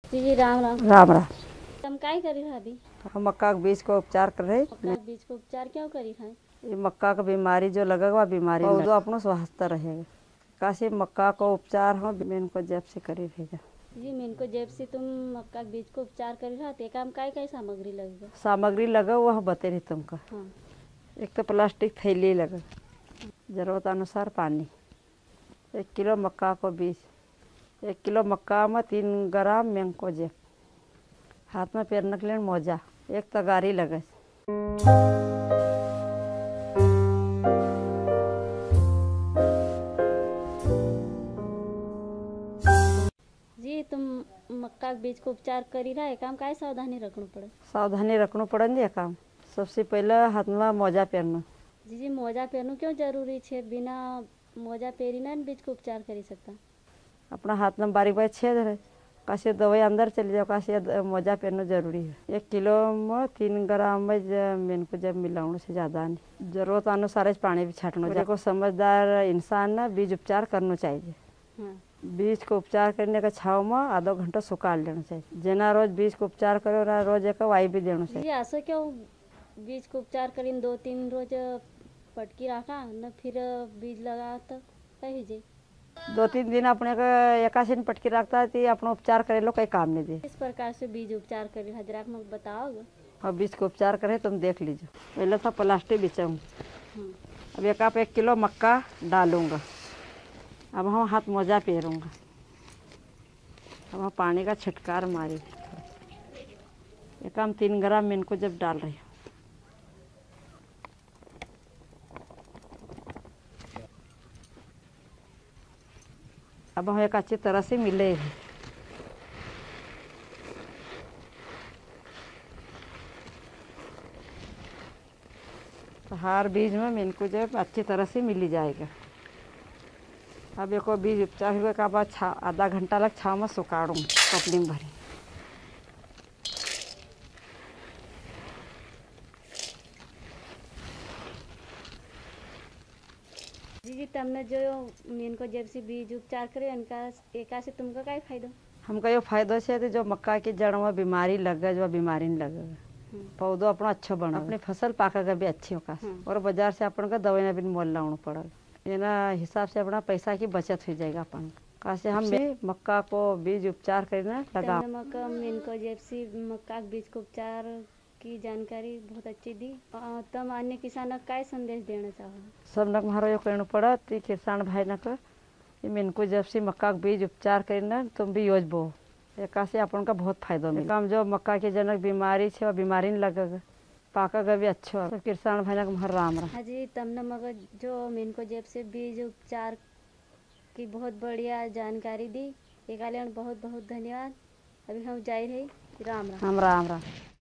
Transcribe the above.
जी जी, राम राम। राम राम। तुम काय करी रहा अभी? हम मक्का के बीज को उपचार कर रहे। मक्का के बीज को उपचार क्यों करी रहा? ये मक्का का बीमारी जो लगेगा वह बीमारी पौधो अपनो स्वस्थ रहेगा। काशी मक्का को उपचार हो मेन को जब से करी रहेगा। जी, मेन को जब से तुम मक्का के बीज को उपचार करी रहा ते काम काय सामग्री लगेगा? सामग्री लगा वह बते रही तुमको। हाँ। एक तो प्लास्टिक थैली लगा, जरूरत अनुसार पानी, 1 किलो मक्का को बीज, 1 किलो मक्का में 3 ग्राम मैंको जेब, हाथ में पहनने के लिए मोजा, एक तगारी लगे। जी, तुम मक्का के बीज को उपचार करी रहा है काम काय सावधानी रखना पड़े? सावधानी रखना पड़े काम। सबसे पहले हाथ में मोजा पहनना। जी जी, मोजा पहनू क्यों जरूरी है? बिना मोजा पहरी ना बीज को उपचार कर सकता? अपना हाथ में बारीक बारीक छेद है, काशी दवाई अंदर चली जाओ, काशी मोजा पहनना जरूरी है। 1 किलो में 3 ग्राम में मेन को जब मिलाने से ज़्यादा नहीं, जरूरत अनुसार पानी भी छाटना। को समझदार इंसान ना बीज उपचार करना चाहिए। हाँ। बीज को उपचार करने का छाव में आधा घंटा सुखा लेना चाहिए। जना रोज बीज को उपचार करो ना रोज एक वाई भी देना चाहिए। जी, ऐसा क्यों? बीज को उपचार करीन 2-3 रोज पटकी रखा न फिर बीज लगा तो कही जी 2-3 दिन अपने को एकासीन पटकी रखता है अपना उपचार करे लो कहीं काम नहीं दे। इस प्रकार से बीज उपचार करी हजरा को बताओगे? और बीज को उपचार करे तुम देख लीजिए। पहले था प्लास्टिक बिछाऊँ, अब 1 किलो मक्का डालूंगा। अब हम हाथ मोजा पहनूंगा। अब हम पानी का छिटकार मारी, एक हम 3 ग्राम में इनको जब डाल रही हूँ। अब हम एक अच्छी तरह से मिले। तो हर बीज में इनको जब अच्छी तरह से मिल जाएगा। अब एक बीज उपचार हुए के बाद आधा घंटा लग छाव में सुखाड़ूँ कपड़ी में भरी। जी जी, तुमने जो मेन को जब से बीज उपचार करे उनका एका से तुमको क्या फायदा? हमका ये फायदा से जो मक्का की जड़ में बीमारी लगे जो बीमारी नहीं लगेगा, पौधो अपना अच्छा बना, अपनी फसल पाकेगा भी अच्छी होगा। और बाजार से अपन का दवाई ना भी मोल लाना पड़ेगा। ये ना हिसाब से अपना पैसा की बचत हो जाएगा अपन का। से हम मक्का को बीज उपचार करना लगा। मक्का मेन को जब से मक्का के बीज को उपचार की जानकारी बहुत अच्छी दी। तुम अन्य किसानों को क्या संदेश देना चाहो? सब नक मारो ये कहना पड़ा कि किसान भाई न को मेन को जब से मक्का के बीज उपचार करना तुम भी यूज बो, एक से अपन का बहुत फायदा मिले। हम जो मक्का के जनक बीमारी है बीमारी नहीं लगेगा, पाकेगा भी अच्छा। तो किसान भाई न राम राम। हाँ जी, तुमने मगर जो मेन को जब से बीज उपचार की बहुत बढ़िया जानकारी दी, एक बहुत बहुत धन्यवाद। अभी हम जा रहे। राम राम। राम राम।